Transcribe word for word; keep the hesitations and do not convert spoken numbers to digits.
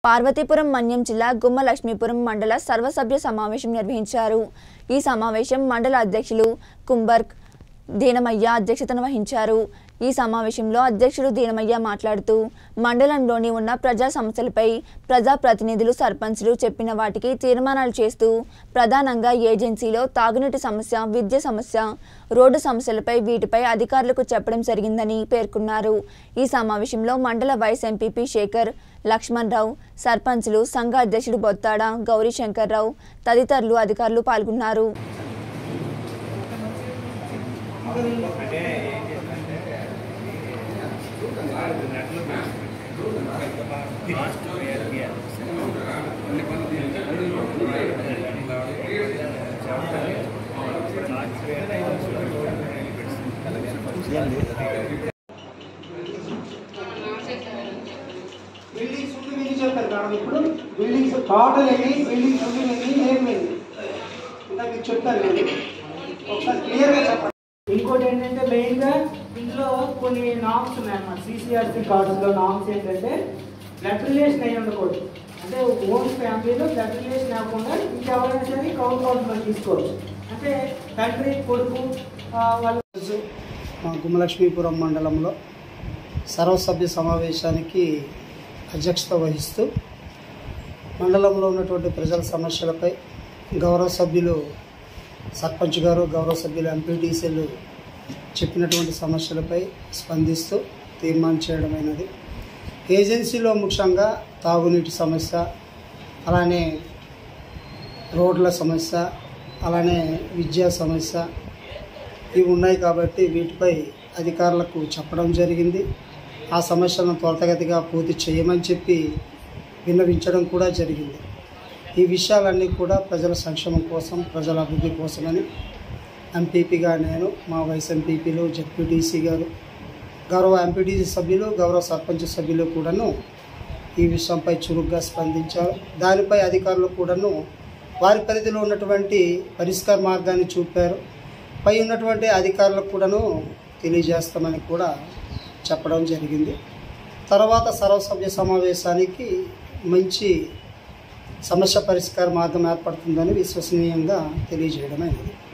పార్వతీపురం మన్యం జిల్లా గుమ్మ లక్ష్మీపురం మండల సర్వసభ్య సమావేశం నిర్వహించారు। ఈ సమావేశం మండల అధ్యక్షులు కుంబర్క్ దీనమయ్య అధ్యక్షతన వహించారు। ఈ సమావేశంలో అధ్యక్షుడు దీనమయ్య మాట్లాడుతూ మండలంలోని ఉన్న ప్రజా సమస్యలపై ప్రజా ప్రతినిధులు సర్పంచులు చెప్పిన వాటికి తీర్మానాలు చేస్తూ ప్రధానంగా ఏజెన్సీలో తాగునీటి సమస్య, విద్య సమస్య, రోడ్డు సమస్యలపై వీటిపై అధికారులకు చెప్పడం జరిగిందని పేర్కొన్నారు। ఈ సమావేశంలో మండల వైస్ ఎంపీపీ శేఖర్, లక్ష్మణ్ రావు, సర్పంచులు, సంఘ అధ్యక్షుడు బొత్తాడ, గౌరీ శంకర్ రావు తదితరులు అధికారులు పాల్గొన్నారు। బిల్డింగ్స్ ఉండి మీరు చెప్పారు మేడం, ఇప్పుడు బిల్డింగ్స్ టోటల్ ఎన్ని బిల్డింగ్స్ ఉండి ఎన్ని ఏమైంది ఇంకా మీకు చెప్తాను నేను ఒకసారి క్లియర్గా చెప్పండి। ఇంకోటి ఏంటంటే మెయిన్గా ఇంట్లో కొన్ని నామ్స్ ఉన్నాయన్నమాట। సిసిఆర్సి కార్డ్స్లో నామ్స్ ఏంటంటే బ్లడ్ రిలేషన్ అయ్యి ఉండకూడదు, అంటే ఓన్ ఫ్యామిలీలో బ్లడ్ రిలేషన్ అవ్వకుండా ఇంకెవరైనా సరే కౌంట్ కౌంట్లో తీసుకోవచ్చు, అంటే తండ్రి కొడుకు వాళ్ళు। మా గుమ్మలక్ష్మీపురం మండలంలో సర్వసభ్య సమావేశానికి అధ్యక్షత వహిస్తూ మండలంలో ఉన్నటువంటి ప్రజల సమస్యలపై గౌరవ సభ్యులు సర్పంచ్ గారు, గౌరవ సభ్యులు ఎంపీటీసీలు చెప్పినటువంటి సమస్యలపై స్పందిస్తూ తీర్మానం చేయడమైనది। ఏజెన్సీలో ముఖ్యంగా తాగునీటి సమస్య, అలానే రోడ్ల సమస్య, అలానే విద్యా సమస్య ఇవి ఉన్నాయి కాబట్టి వీటిపై అధికారులకు చెప్పడం జరిగింది। ఆ సమస్యలను త్వరితగతిగా పూర్తి చేయమని చెప్పి విన్నవించడం కూడా జరిగింది। ఈ విషయాలన్నీ కూడా ప్రజల సంక్షేమం కోసం, ప్రజల అభివృద్ధి కోసమని ఎంపీపీగా నేను, మా వైస్ ఎంపీపీలు, జెడ్పీటీసీ గారు, గౌరవ ఎంపీటీసీ సభ్యులు, గౌరవ సర్పంచ్ సభ్యులు కూడాను ఈ విషయంపై చురుగ్గా స్పందించారు। దానిపై అధికారులు కూడాను వారి పరిధిలో ఉన్నటువంటి పరిష్కార మార్గాన్ని చూపారు। పై ఉన్నటువంటి అధికారులకు కూడాను తెలియజేస్తామని కూడా చెప్పడం జరిగింది। తర్వాత సర్వసభ్య సమావేశానికి మంచి సమస్య పరిష్కార మార్గం ఏర్పడుతుందని విశ్వసనీయంగా తెలియజేయడమైనది।